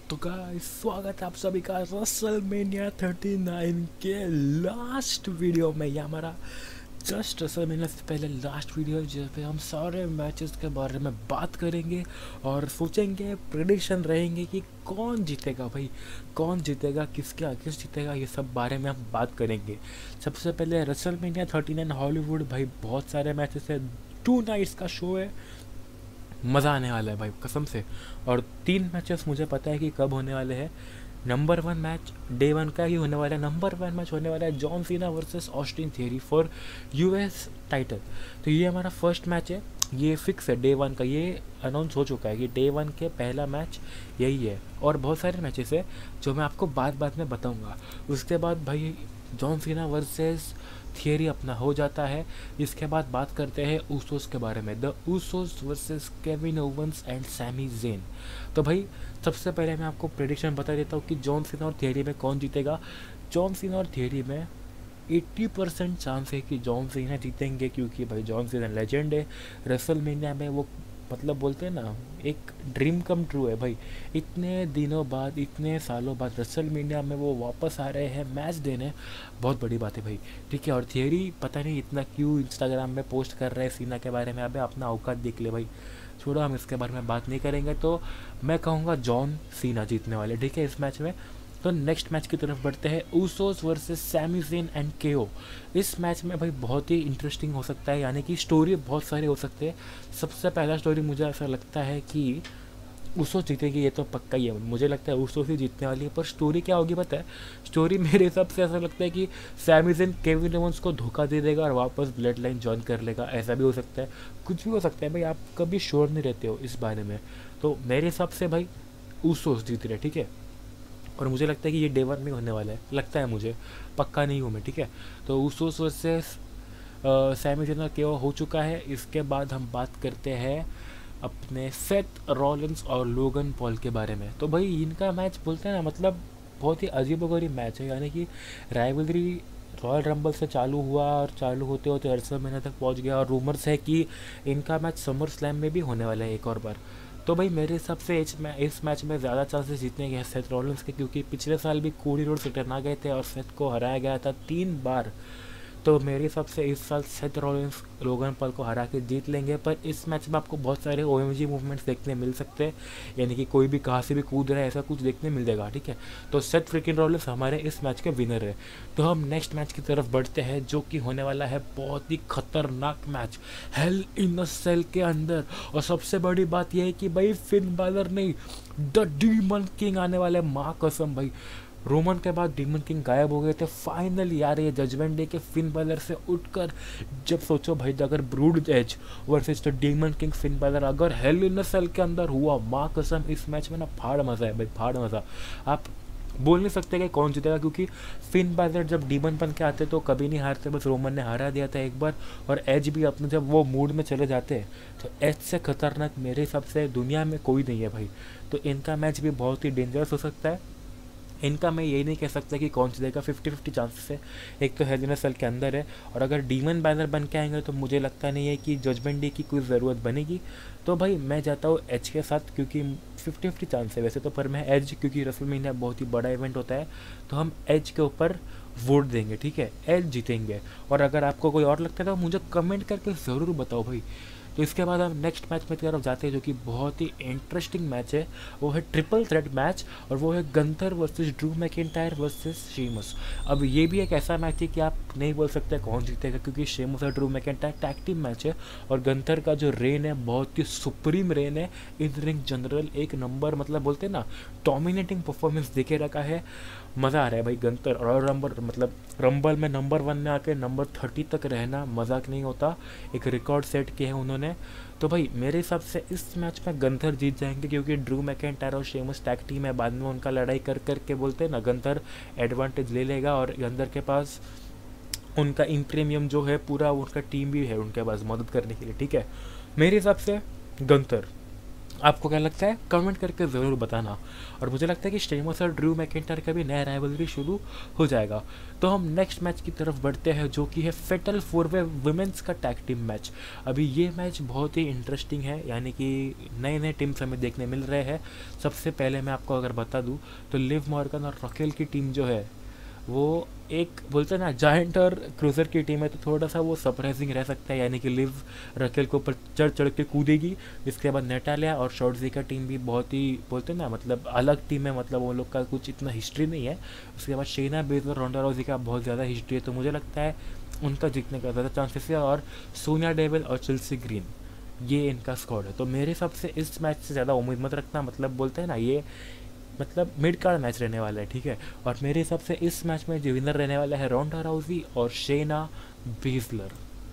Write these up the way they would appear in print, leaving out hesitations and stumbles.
तो गाइस स्वागत है आप सभी का रेसलमेनिया 39 के लास्ट वीडियो में। ये हमारा जस्ट रेसलमेनिया से पहले लास्ट वीडियो है जिस पे हम सारे मैचेस के बारे में बात करेंगे और सोचेंगे, प्रेडिक्शन रहेंगे कि कौन जीतेगा भाई, कौन जीतेगा, किसके अगेंस्ट जीतेगा, ये सब बारे में हम बात करेंगे। सबसे पहले रेसलमेनिया 39 हॉलीवुड, भाई बहुत सारे मैचेस है, 2 नाइट्स का शो है, मज़ा आने वाला है भाई कसम से। और 3 मैचेस मुझे पता है कि कब होने वाले हैं। नंबर 1 मैच डे 1 का ही होने वाला है। नंबर 1 मैच होने वाला है John Cena versus Austin Theory for US title. तो ये हमारा फर्स्ट मैच है, ये फिक्स है डे 1 का, ये अनाउंस हो चुका है कि डे 1 के पहला मैच यही है। और बहुत सारे मैचेस है जो मैं आपको बाद में बताऊंगा। उसके बाद भाई जॉन सीना वर्सेस थियरी अपना हो जाता है। इसके बाद बात करते हैं ऊसोस के बारे में, the Usos versus Kevin Owens and Sami Zayn. तो भाई सबसे पहले मैं आपको प्रेडिक्शन बता देता हूँ कि जॉन सीना और थियरी में कौन जीतेगा। जॉन सीना और थियरी में 80% चांस है कि जॉन सीना जीतेंगे, क्योंकि भाई जॉन सीना लेजेंड है रेसलमेनिया में। वो मतलब बोलते हैं ना, एक ड्रीम कम ट्रू है भाई। इतने दिनों बाद, इतने सालों बाद रेसलमेनिया में वो वापस आ रहे हैं मैच देने, बहुत बड़ी बात है भाई। ठीक है। और थियरी पता नहीं इतना क्यों इंस्टाग्राम में पोस्ट कर रहे हैं सीना के बारे में। अबे अपना औकात देख ले भाई, छोड़ो, हम इसके बारे में बात नहीं करेंगे। तो मैं कहूँगा जॉन सीना जीतने वाले, ठीक है, इस मैच में। तो नेक्स्ट मैच की तरफ बढ़ते हैं, Usos versus Sami Zayn and KO. इस मैच में भाई बहुत ही इंटरेस्टिंग हो सकता है, यानी कि स्टोरी बहुत सारे हो सकते हैं। सबसे पहला स्टोरी मुझे ऐसा लगता है कि ऊसोस जीतेगी, ये तो पक्का ही है। मुझे लगता है ऊसोस ही जीतने वाली है। पर स्टोरी क्या होगी पता है? स्टोरी मेरे हिसाब से ऐसा लगता है कि सैमी ज़ेन केविन ओवंस को धोखा दे देगा और वापस ब्लड लाइन ज्वाइन कर लेगा। ऐसा भी हो सकता है, कुछ भी हो सकता है भाई, आप कभी श्योर नहीं रहते हो इस बारे में। तो मेरे हिसाब से भाई ऊसोस जीत रहे, ठीक है। और मुझे लगता है कि ये डे 1 में होने वाला है, लगता है मुझे, पक्का नहीं हूँ मैं, ठीक है। तो ऊसोस वर्सेस सैमी ज़ेन और केओ हो चुका है। इसके बाद हम बात करते हैं अपने सेथ रॉलिंस और लोगन पॉल के बारे में। तो भाई इनका मैच बोलते हैं ना, मतलब बहुत ही अजीबोगरीब मैच है, यानी कि राइवलरी रॉयल रंबल से चालू हुआ और चालू होते होते रेसलमेनिया तक पहुंच गया। और रूमर्स है कि इनका मैच समर स्लैम में भी होने वाला है एक और बार। तो भाई मेरे हिसाब से इस मैच में ज़्यादा चांसेस जीतने के हैं सेथ रॉलिंस के, क्योंकि पिछले साल भी कोडी रोड से टकरा गए थे और सेथ को हराया गया था 3 बार। तो मेरे हिसाब से इस साल सेथ रॉलिंस लोगन पॉल को हरा के जीत लेंगे। पर इस मैच में आपको बहुत सारे ओएमजी मूवमेंट्स देखने मिल सकते हैं, यानी कि कोई भी कहाँ से भी कूद रहा है, ऐसा कुछ देखने मिल जाएगा, ठीक है। तो सेथ फ्रिकिन रॉलिंस हमारे इस मैच के विनर है। तो हम नेक्स्ट मैच की तरफ बढ़ते हैं, जो कि होने वाला है बहुत ही खतरनाक match, hell in a cell के अंदर। और सबसे बड़ी बात यह है कि भाई फिन बैलर नहीं, द डीमन किंग आने वाले, माँ कसम भाई। रोमन के बाद डीमन किंग गायब हो गए थे, फाइनली यार ये जजमेंट डे के फिन बैलर से उठकर, जब सोचो भाई अगर Brood Edge versus the Demon King Finn Balor अगर हेल इन अ सेल के अंदर हुआ, माँ कसम इस मैच में ना फाड़ मज़ा है भाई, फाड़ मज़ा। आप बोल नहीं सकते कि कौन जीतेगा, क्योंकि फिन बैलर जब डीमन बन के आते तो कभी नहीं हारते, बस रोमन ने हरा दिया था एक बार। और एज भी अपने जब वो मूड में चले जाते हैं तो एज से खतरनाक मेरे हिसाब से दुनिया में कोई नहीं है भाई। तो इनका मैच भी बहुत ही डेंजरस हो सकता है। इनका मैं यही नहीं कह सकता कि कौन सी देगा, 50-50 चांसेस है। एक तो हेल इन अ सेल के अंदर है, और अगर डीमन बैनर बन के आएंगे तो मुझे लगता नहीं है कि जजमेंट डे की कोई ज़रूरत बनेगी। तो भाई मैं जाता हूँ एज के साथ, क्योंकि 50-50 चांस है वैसे तो, पर मैं एज, क्योंकि रेसलमेनिया बहुत ही बड़ा इवेंट होता है, तो हम एज के ऊपर वोट देंगे, ठीक है, एज जीतेंगे। और अगर आपको कोई और लगता है तो मुझे कमेंट करके ज़रूर बताओ भाई। तो इसके बाद हम नेक्स्ट मैच में की तरफ जाते हैं, जो कि बहुत ही इंटरेस्टिंग मैच है। वो है ट्रिपल थ्रेट मैच, और वो है Gunther versus Drew McIntyre versus Sheamus. अब ये भी एक ऐसा मैच है कि आप नहीं बोल सकते कौन जीतेगा, क्योंकि शेमस और Drew McIntyre tag team match है। और गंथर का जो रेन है बहुत ही सुप्रीम रेन है, इन रिंग जनरल एक नंबर, मतलब बोलते हैं ना डोमिनेटिंग परफॉर्मेंस देखे रखा है। मज़ा आ रहा है भाई। गंतर रॉयल रंबल, मतलब रंबल में नंबर 1 में आके नंबर 30 तक रहना मजाक नहीं होता, एक रिकॉर्ड सेट किया है उन्होंने। तो भाई मेरे हिसाब से इस मैच में गंथर जीत जाएंगे, क्योंकि ड्रू मैकिंटायर और शेमस टैग टीम है, बाद में उनका लड़ाई कर करके बोलते हैं ना गंथर एडवांटेज ले लेगा, और गंथर के पास उनका इम्प्रीमियम जो है पूरा, उनका टीम भी है उनके पास मदद करने के लिए, ठीक है। मेरे हिसाब से गंथर आपको क्या लगता है कमेंट करके ज़रूर बताना। और मुझे लगता है कि शेमस और ड्रू मैकिंटायर का भी नया राइवलरी शुरू हो जाएगा। तो हम नेक्स्ट मैच की तरफ बढ़ते हैं जो कि है फेटल 4-वे वुमेंस का टैग टीम मैच। अभी ये मैच बहुत ही इंटरेस्टिंग है, यानी कि नए नए टीम्स हमें देखने मिल रहे हैं। सबसे पहले मैं आपको अगर बता दूं तो लिव मॉर्गन और रकेल की टीम जो है वो एक बोलते हैं ना जायंट और क्रूजर की टीम है, तो थोड़ा सा वो सरप्राइजिंग रह सकता है, यानी कि लिव रकेल को ऊपर चढ़ चढ़ के कूदेगी। इसके बाद नेटालिया और शॉर्टजी का टीम भी बहुत ही बोलते हैं ना मतलब अलग टीम है, मतलब वो लोग का कुछ इतना हिस्ट्री नहीं है। उसके बाद शेना बेजर रोंडा रोजी का बहुत ज़्यादा हिस्ट्री है, तो मुझे लगता है उनका जीतने का ज़्यादा चांसेस है। और सोनिया डेविल और चेल्सी ग्रीन ये इनका स्क्वाड है। तो मेरे हिसाब से इस मैच से ज़्यादा उम्मीद मत रखना, मतलब बोलते हैं ना ये मतलब मिड कार्ड मैच रहने वाला है, ठीक है। और मेरे हिसाब से इस मैच में जो विनर रहने वाला है रोंडा राउजी और शेना बेजलर।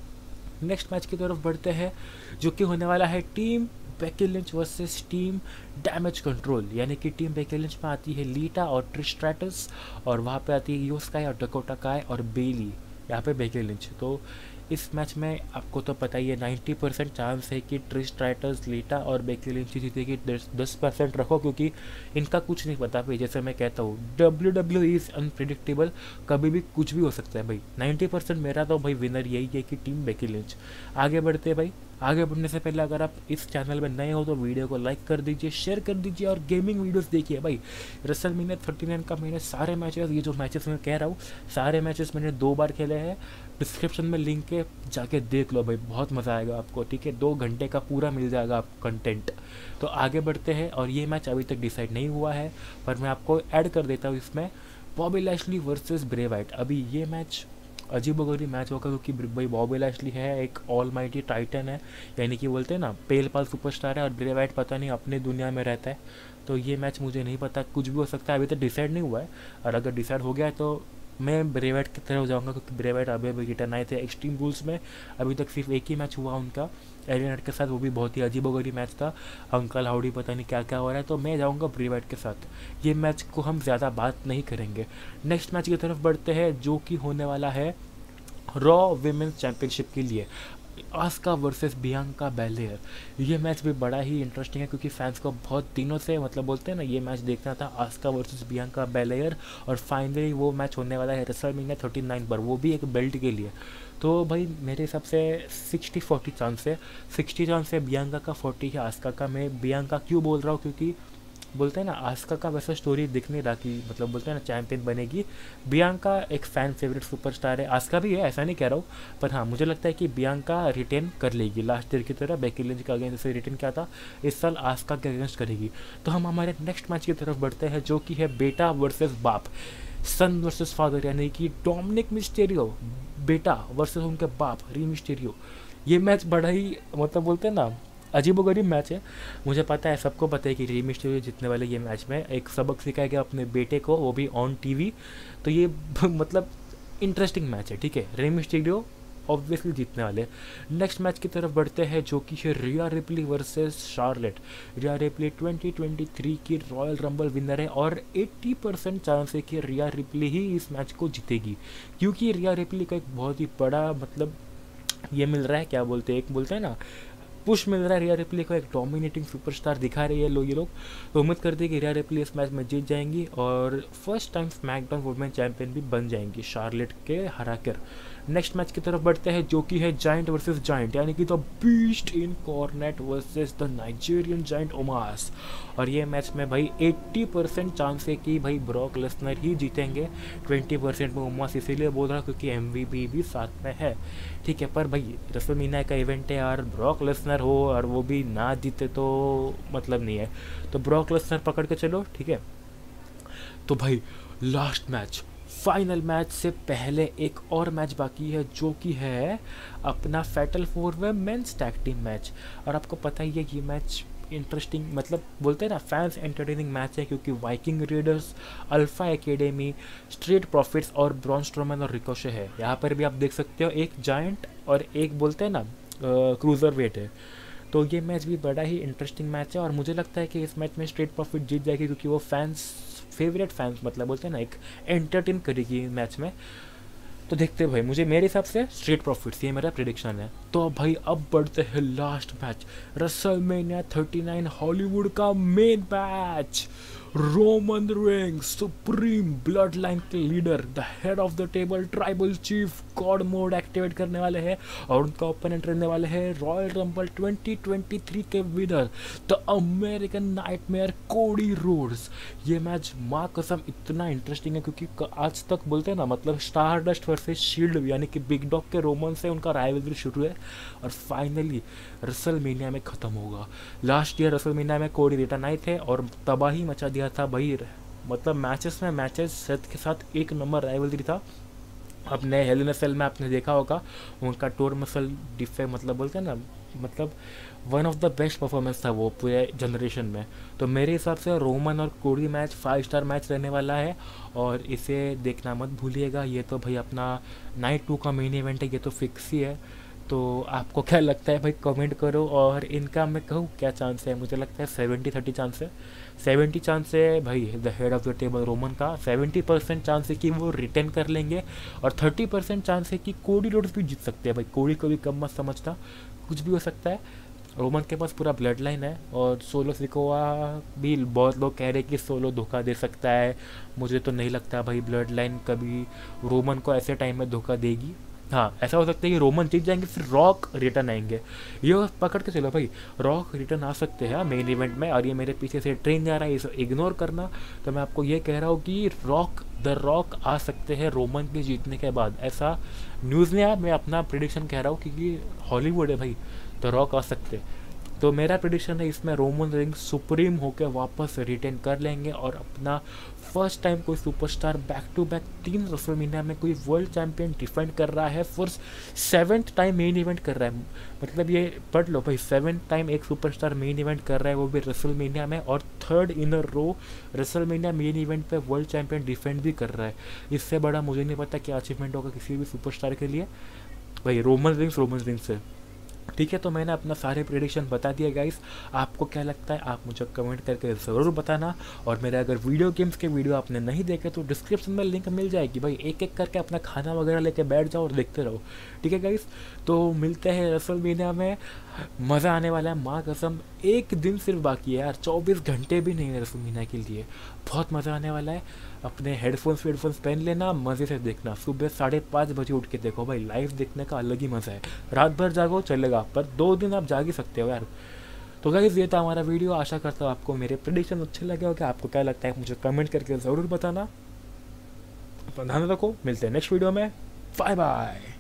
नेक्स्ट मैच की तरफ बढ़ते हैं जो कि होने वाला है team Becky Lynch versus team Damage Control, यानी कि टीम बेकी लिंच में आती है लीटा और ट्रिश स्ट्रैटस, और वहाँ पे आती है यो स्काई और डकोटा काय और बेली, यहाँ पे बेकी लिंच। तो इस मैच में आपको तो पता ही है 90% चांस है कि ट्रिश स्ट्रैटस लीटा और बेकी लिंच जीतेगी। 10% रखो, क्योंकि इनका कुछ नहीं पता भाई। जैसे मैं कहता हूँ WWE इज़ अनप्रिडिक्टेबल, कभी भी कुछ भी हो सकता है भाई। 90% मेरा तो भाई विनर यही है कि टीम बेकी लिंच। आगे बढ़ते हैं भाई। आगे बढ़ने से पहले अगर आप इस चैनल में नए हो तो वीडियो को लाइक कर दीजिए, शेयर कर दीजिए और गेमिंग वीडियोस देखिए भाई। रेसलमेनिया 39 का मैंने सारे मैचेस, ये जो मैचेस मैं कह रहा हूँ सारे मैचेस मैंने 2 बार खेले हैं। डिस्क्रिप्शन में लिंक है, जाके देख लो भाई, बहुत मज़ा आएगा आपको, ठीक है। 2 घंटे का पूरा मिल जाएगा आपको कंटेंट। तो आगे बढ़ते हैं, और ये मैच अभी तक डिसाइड नहीं हुआ है पर मैं आपको ऐड कर देता हूँ इसमें, Bobby Lashley versus Bray Wyatt. अभी ये मैच अजीबोगरीब मैच होगा, क्योंकि भाई बॉबी लैशली है एक ऑल माइटी टाइटन है, यानी कि बोलते हैं ना पेल पाल सुपरस्टार है, और ब्रे वाइट पता नहीं अपने दुनिया में रहता है। तो ये मैच मुझे नहीं पता, कुछ भी हो सकता है, अभी तक डिसाइड नहीं हुआ है। और अगर डिसाइड हो गया है तो मैं ब्रे वाइट की तरफ जाऊँगा, क्योंकि ब्रे वाइट अभी अभी रिटर्न आए थे एक्सट्रीम रूल्स में। अभी तक सिर्फ एक ही मैच हुआ उनका एलियनट के साथ, वो भी बहुत ही अजीबोगरीब मैच था, अंकल हाउडी पता नहीं क्या क्या हो रहा है। तो मैं जाऊँगा ब्रे वाइट के साथ। ये मैच को हम ज़्यादा बात नहीं करेंगे। नेक्स्ट मैच की तरफ बढ़ते हैं जो कि होने वाला है रॉ विमेंस चैंपियनशिप के लिए, आस्का वर्सेस बियांका बेलेयर। ये मैच भी बड़ा ही इंटरेस्टिंग है, क्योंकि फैंस को बहुत दिनों से मतलब बोलते हैं ना ये मैच देखना था, आस्का वर्सेस बियांका बेलेयर। और फाइनली वो मैच होने वाला है रेसलमेनिया 39 पर, वो भी एक बेल्ट के लिए। तो भाई मेरे हिसाब से 60-40 चांस है, 60 चांस है बियांका का, 40 है आस्का का। मैं बियांका क्यों बोल रहा हूँ, क्योंकि बोलते हैं ना आस्का का वैसा स्टोरी दिख नहीं रहा कि मतलब बोलते हैं ना चैंपियन बनेगी। बियांका एक फ़ैन फेवरेट सुपरस्टार है, आस्का भी है, ऐसा नहीं कह रहा हूँ, पर हाँ मुझे लगता है कि बियांका रिटेन कर लेगी लास्ट ईयर की तरह। बेकी लिंच का अगेंस्ट से रिटेन किया था, इस साल आस्का के अगेंस्ट करेगी। तो हम हमारे नेक्स्ट मैच की तरफ बढ़ते हैं जो कि है बेटा वर्सेस बाप, सन वर्सेस फादर, यानी कि डोमिनिक मिस्टेरियो बेटा वर्सेस उनके बाप री मिस्टेरियो। ये मैच बड़ा ही मतलब बोलते हैं ना अजीबोगरीब मैच है। मुझे पता है, सबको पता है कि री मिस्टेरियो जीतने वाले ये मैच में एक सबक सिखाएगा अपने बेटे को, वो भी ऑन टीवी। तो ये मतलब इंटरेस्टिंग मैच है, ठीक है। री मिस्टेरियो ऑब्वियसली जीतने वाले। नेक्स्ट मैच की तरफ बढ़ते हैं जो कि है Rhea Ripley versus Charlotte. Rhea Ripley 2023 की रॉयल रंबल विनर है, और 80% चांस है कि रिया रिप्ली ही इस मैच को जीतेगी, क्योंकि रिया रिप्ली का एक बहुत ही बड़ा मतलब ये मिल रहा है, क्या बोलते हैं, एक बोलते हैं ना पुश मिल रहा है रिया रिप्ली को, एक डोमिनेटिंग सुपरस्टार दिखा रही है ये लोग। तो उम्मीद करते हैं कि रिया रिप्ली इस मैच में जीत जाएंगी और first time SmackDown women champion भी बन जाएंगी शार्लेट के हराकर। नेक्स्ट मैच की तरफ बढ़ते हैं जो कि है जायंट वर्सेस जायंट, यानी कि the Beast Incarnate versus the Nigerian Giant Omos. और ये मैच में भाई 80% चांस है कि भाई ब्रॉक लेसनर ही जीतेंगे, 20% में ओमास इसीलिए बोल रहा क्योंकि MVP भी साथ में है, ठीक है। पर भाई रेसलमेनिया का इवेंट है यार, ब्रॉक लेसनर हो और वो भी ना जीते तो मतलब नहीं है, तो ब्रॉक लेसनर पकड़ के चलो, ठीक है। तो भाई लास्ट मैच, फाइनल मैच से पहले एक और मैच बाकी है जो कि है अपना फैटल 4-वे मेंस टैग टीम मैच। और आपको पता ही है ये मैच इंटरेस्टिंग मतलब बोलते हैं ना फैंस एंटरटेनिंग मैच है, क्योंकि Viking Raiders, Alpha Academy, Street Profits और ब्रॉन स्ट्रोमैन और रिकोशे है। यहाँ पर भी आप देख सकते हो एक जायंट और एक बोलते हैं ना क्रूजर वेट है। तो ये मैच भी बड़ा ही इंटरेस्टिंग मैच है, और मुझे लगता है कि इस मैच में स्ट्रीट प्रॉफिट जीत जाएगी, क्योंकि वो फैंस फेवरेट फैंस मतलब बोलते हैं ना एक एंटरटेन करेगी मैच में। तो देखते हैं भाई, मुझे मेरे हिसाब से स्ट्रेट प्रॉफिट्स, ये मेरा प्रेडिक्शन है। तो भाई अब बढ़ते हैं लास्ट मैच, रेसलमेनिया 39 हॉलीवुड का main match. Roman Reigns supreme blood line के leader, the head of the table tribal chief, god mode activate करने वाले हैं और उनका ओपोनेंट रहने वाले हैं रॉयल रंबल 2023 के winner the American Nightmare Cody Rhodes. ये मैच माँ कसम इतना इंटरेस्टिंग है क्योंकि आज तक बोलते हैं ना, मतलब स्टारडस्ट वर्सेस शील्ड यानी कि बिग डॉग के रोमन से उनका राइवलरी शुरू है और फाइनली रेसलमेनिया में ख़त्म होगा। लास्ट ईयर रेसलमेनिया में कोडी रिटर्न आए थे और तबाही मचा दिया था भाई, मतलब मैचेस सेथ के साथ एक नंबर राइवलरी था। अपने हेल इन अ सेल में आपने देखा होगा उनका टोर मसल डिफे, मतलब बोलते हैं ना, मतलब one of the best performance था वो पूरे जनरेशन में। तो मेरे हिसाब से रोमन और कोडी मैच 5 स्टार मैच रहने वाला है और इसे देखना मत भूलिएगा। ये तो भाई अपना नाइट 2 का मेन इवेंट है, ये तो फिक्स ही है। तो आपको क्या लगता है भाई, कमेंट करो। और इनका मैं कहूँ क्या चांस है, मुझे लगता है 70-30 चांस है। 70 चांस है भाई the head of the table Roman का, 70% चांस है कि वो रिटेन कर लेंगे और 30% चांस है कि कोडी रोड्स भी जीत सकते हैं। भाई कोडी को भी कम मत समझता, कुछ भी हो सकता है। रोमन के पास पूरा ब्लड लाइन है और सोलो सिकोवा भी बहुत लोग कह रहे हैं कि सोलो धोखा दे सकता है। मुझे तो नहीं लगता भाई ब्लड लाइन कभी रोमन को ऐसे टाइम में धोखा देगी। हाँ, ऐसा हो सकता है कि रोमन जीत जाएंगे फिर रॉक रिटर्न आएंगे, ये पकड़ के चलो भाई, रॉक रिटर्न आ सकते हैं मेन इवेंट में। और ये मेरे पीछे से ट्रेन जा रहा है, इसे इग्नोर करना। तो मैं आपको ये कह रहा हूँ कि द रॉक आ सकते हैं रोमन के जीतने के बाद। ऐसा न्यूज़ में है, मैं अपना प्रेडिक्शन कह रहा हूँ क्योंकि हॉलीवुड है भाई, द रॉक आ सकते हैं। तो मेरा प्रेडिक्शन है इसमें रोमन रेंग्स सुप्रीम होकर वापस रिटेन कर लेंगे और अपना फर्स्ट टाइम कोई superstar back to back 3 WrestleMania में कोई वर्ल्ड चैंपियन डिफेंड कर रहा है, for 7th time main event कर रहा है। मतलब ये पढ़ लो भाई, 7th टाइम एक सुपरस्टार मेन इवेंट कर रहा है, वो भी रेसलमेनिया में, और 3rd in a row WrestleMania main event पे वर्ल्ड चैंपियन डिफेंड भी कर रहा है। इससे बड़ा मुझे नहीं पता क्या अचीवमेंट होगा किसी भी सुपरस्टार के लिए भाई। रोमन रिंग्स है, ठीक है। तो मैंने अपना सारे प्रेडिक्शन बता दिया गाइस, आपको क्या लगता है आप मुझे कमेंट करके ज़रूर बताना। और मेरे अगर वीडियो गेम्स के वीडियो आपने नहीं देखे तो डिस्क्रिप्शन में लिंक मिल जाएगी भाई, एक एक करके अपना खाना वगैरह लेके बैठ जाओ और देखते रहो, ठीक है गाइस। तो मिलते हैं रेसलमेनिया में, मज़ा आने वाला है माँ कसम। एक दिन सिर्फ बाकी है यार, 24 घंटे भी नहीं है रेसलमेनिया के लिए, बहुत मज़ा आने वाला है। अपने हेडफोन्स पहन लेना, मज़े से देखना, सुबह 5:30 बजे उठ के देखो भाई, लाइव देखने का अलग ही मज़ा है। रात भर जागो चलेगा, पर 2 दिन आप जाग ही सकते हो यार। तो गाइस ये था हमारा वीडियो, आशा करता हूँ आपको मेरे प्रेडिक्शन अच्छे लगे होंगे। आपको क्या लगता है मुझे कमेंट करके ज़रूर बताना। अपना ध्यान रखो, मिलते हैं नेक्स्ट वीडियो में, बाय बाय।